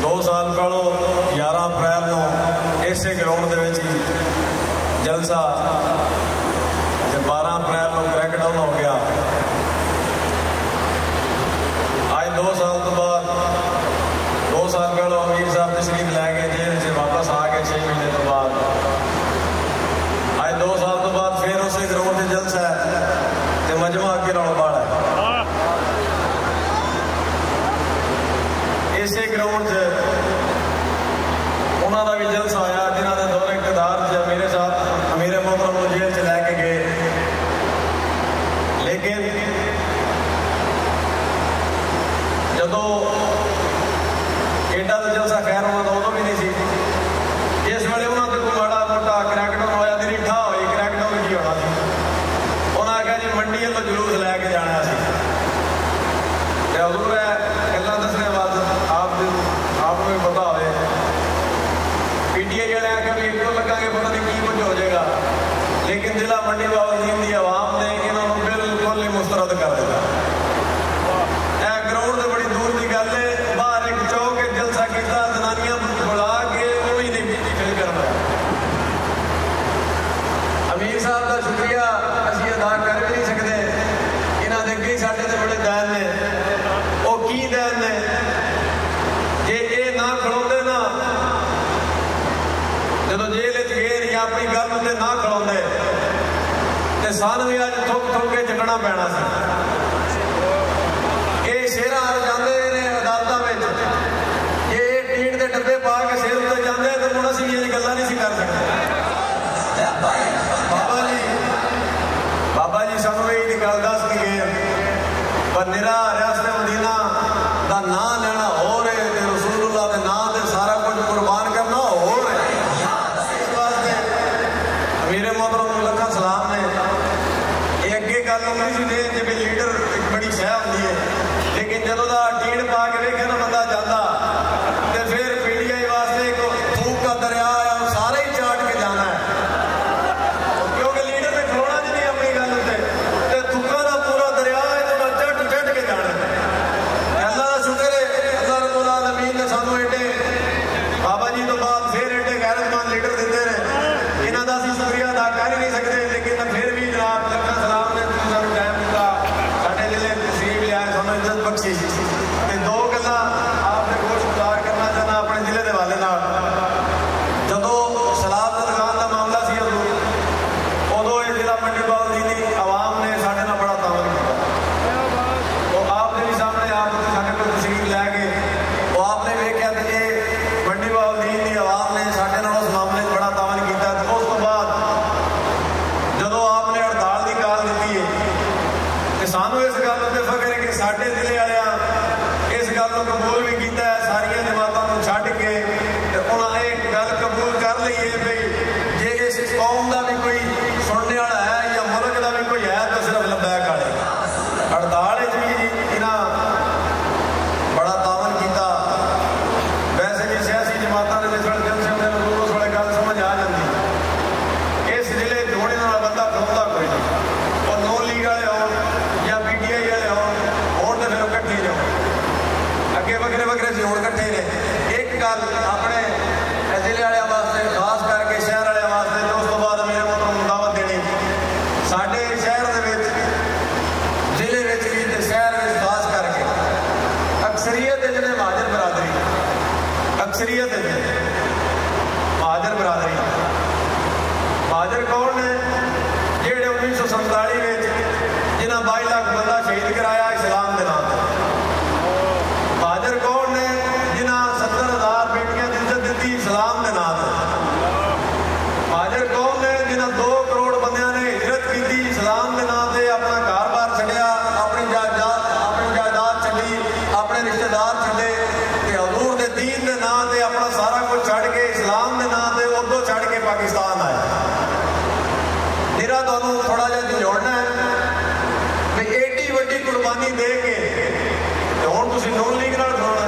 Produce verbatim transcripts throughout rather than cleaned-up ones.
दो साल पहलों ग्यारह अप्रैल को इस ग्राउंड के जलसा, बारह अप्रैल को क्रैकडाउन हो गया। आज दो साल तो बाद, दो साल पहलों अमीर साहब तशरीफ लैके जेल से वापस आ गए छः महीने तो बाद। आज दो साल तो बाद फिर उस ग्राउंड से जलसा है तो मजमा अगे रौला बाड़ा है। इस ग्राउंड से उन्होंने भी जलसा आया जिन्होंने दौरे इकतदार से मेरे साथ मेरे मोहतरम को जेल से लैके गए। लेकिन जो एडा तो जलसा खैर उन्होंने उदों भी नहीं सी, जिस वेले उन्होंने कोई माड़ा मोटा क्रैकडाउन होया दी रिठा होई, क्रैकडाउन की होना सी। उन्हें आख्या जी मंडी तो जलूस लैके जाना सी। हजूर है गल्लां दसने बाद आप आपको भी पता हो, पी टी आई वाले आख्या भी एक लगांगे पता नहीं की कुछ हो जाएगा, लेकिन जिला मंडी बावलीन की आवाम ने इन्होंने बिल्कुल ही मुस्तरद कर दिया। यह ग्राउंड तो बड़ी दूर की गल है, बाहर एक चौक जलसा किया, जनानियां बुला के वो भी नहीं फिल कर पाया। अमीर साहब का शुक्रिया असीं अदा कर भी नहीं सकते, इन्होंने अगे साढ़े तो बड़े दैन ने। वो की दैन ने, जे ये ना खड़ोते ना जो जेल गए या अपनी गल उत्ते ना खड़ोते तो सन भी अज थुक थुक के चटना पैना सी। ये शेरा जाते हैं अदालतों में, जे ये टीट के डब्बे पा के सिर उत्ते जाते हैं तो हम असीं ये गल्लां नहीं कर सकते। बाबा जी बाबा जी सानूं ये गल दस के गए, पर निरा रियासत मदीना का नां लेना हो रहे ते रसूलुल्लाह के नां ते सारा कुछ कुर्बान करना हो रहे। इस वास्ते मेरे मोहतरम लखा सलाम ने ये अगे गल नहीं सी दे जिवें लीडर एक बड़ी शह होंदी है, लेकिन जदों दा टीड़ पा के वेखे ना बंदा जाता तो फिर पी टी आई वास्ते एक थूक का दरिया है, वो सारे ही चाट के जाना है, क्योंकि लीडर ने खलोना जी नहीं अपनी गल उत्ते ते थूका का पूरा दरिया है तो चट चट के जाना है। अल्लाह का शुक्र है, अल्लाह रब्बुल आलमीन ने सानू एडे बाबा जी तो बाद फिर एडे गैरतमंद लीडर दिते ने, इन्हां दा असीं शुक्रिया अदा कर ही नहीं सकते। लेकिन फिर भी जनाब लखा सलाम ने सानू टाइम दिता, साडे जिले तसीब लिया, सानू इज्जत बख्शी। ते दो गल्लां आपने कोशिश गुजार करना चाहना अपने जिले के हवाले नाल। जदों सलाब दी दुकान का मामला सी उदों ये जिला मंडी बावलीन दी आवाम ने साडे नाल बड़ा तावन किया। तो आपके भी सामने आप साडे कोल तशरीफ लै गए, वो आपने वेख्या कि ये मंडी बावलीन दी आवाम ने साडे नाल उस मामले बड़ा तावन किया। उस तो बाद जदों आपने हड़ताल की काल दी है तो सानू इस गल उत्ते फख्र है कि साडे जिले वाले इस गल को कबूल भी किया है, सारिया जमातों को छड्ड के उन्होंने एक गल कबूल कर ली है भाई जे इस कौम का भी कोई सुनने वाला है या मुल्क का भी कोई है तो सिर्फ लबैक वाले। हड़ताल भी इन्हां बड़ा तावन किया। वैसे जी सियासी जमातों ने जिस वेले जलसे होंदे ने उस वेले गल समझ आ जाती। इस जिले होने वाला बंदा खलोंदा कोई नहीं, और नौ लीग वाले हो या पी टी आई वाले हो, वोट तो फिर इकट्ठे ही हो, अगे वक्रे वक्रे से होड़ इकट्ठे ने। एक गल अपने जिले वाले वास्ते खास करके शहर वाले वास्ते तो उस तो बाद मेरे मोहतरम दावत देनी साडे शहर दे विच जिले विच भी ते शहर विच खास करके अक्सरीयत जिहड़े महाजर बरादरी अक्सरीयत है महाजर बरादरी। महाजर कौन ने? जिहड़े उन्नीस सौ संताली में जिन्हें बाई लाख बंदा शहीद कराया इस्लाम के नाम पर। महाजर कौन ने? जिन्हें सत्तर हजार बेटियां की इज्जत दी इस्लाम के नाम पर। महाजर कौन ने? जिन्हें दो करोड़ बंदियां ने हिजरत की इस्लाम के नाम से, अपना घर बार छड्डिया, अपनी जायदाद अपनी जायदाद छड्डी, अपने रिश्तेदार छड्डे ते हजूर दे दीन के नाम से अपना सारा कुछ छड्ड के इस्लाम के नाम से उदों छड्ड के पाकिस्तान आए। मेरा तुहानूं थोड़ा जिहा जोड़ना है भी एडी वड्डी कुर्बानी दे के हुण तुसीं नून लीग नाल खड़ोना,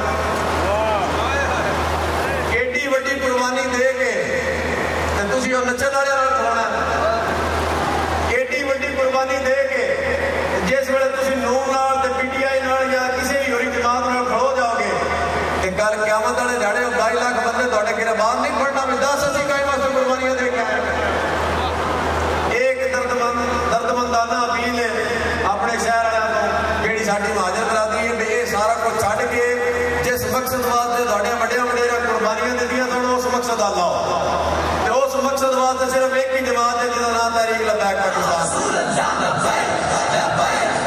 एडी वड्डी कुर्बानी दे के ते तुसीं ओह नच्चण वालियां नाल खड़ोना, एडी वड्डी कुर्बानी दे के जिस वेले तुसीं नून नाल ते पी टी आई नाल या किसी भी होरी जमात नाल खड़ो जाओगे ते गल क़यामत वाले ध्याड़े ढाई लाख बंदे थोड़े गिरबान नहीं पड़ना भी दस असी कई वास्ते कुर्बानियां दे के आए। एक दर्दमंद दर्दमंदाना अपील है अपने शहर वालों को जी साड़ी महाजर बरादरी है भी ये सारा कुछ छड़ के जिस मकसद वास्ते थोड़े बड़े वडेरा कुर्बानियां दित्तियां सन उस मकसद अल लाओ ते उस मकसद वास्ते सिर्फ एक ही जमात है जिसका नाम तहरीक लबैक पाकिस्तान।